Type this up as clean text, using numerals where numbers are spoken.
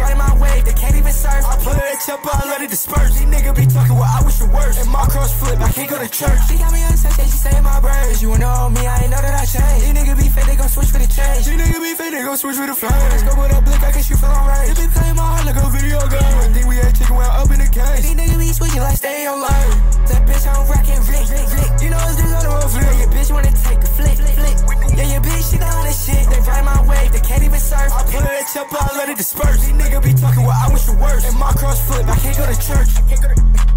ride my wave, they can't even surf. I put that chopper, I let it disperse. These niggas be talking what I wish the worst. And my cross flip, I can't go to church. She got me on sex, she saying my brains. You wanna hold me, I ain't know that I changed. These niggas be fake, they gon' switch for the change. These niggas be fake, they gon' switch for the flame. Let's go with a blick, I can shoot for long range. They be playing my heart like a video game. One thing we ain't chicken when I'm up in the cage. These niggas be switching like stay on line. That bitch on rockin' flick, flick, flick. You know it's just on the road flick. Your bitch wanna take a flick, flick. Yeah, your bitch, she know this shit. They ride my wave, they can't even surf. I put that chopper, I let it disperse. These niggas be talking what I wish the worst. And my cross flip, I can't go to church.